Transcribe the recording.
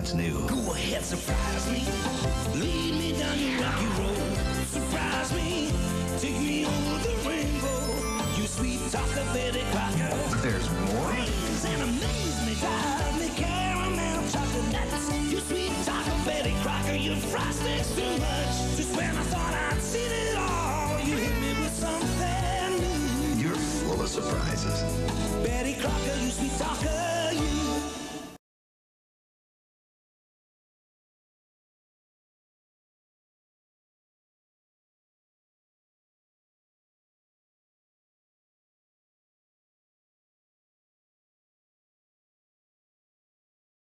what's new. Go ahead, surprise me. Lead me down your rocky road. Surprise me. Take me over the rainbow. You sweet talker, Betty Crocker. There's more? Praise and amaze me. Drive me caramel chocolate nuts. You sweet talker, Betty Crocker. Your frosting's too much. Just when I thought I'd seen it all, you hit me with something new. You're full of surprises. Betty Crocker, you sweet talker.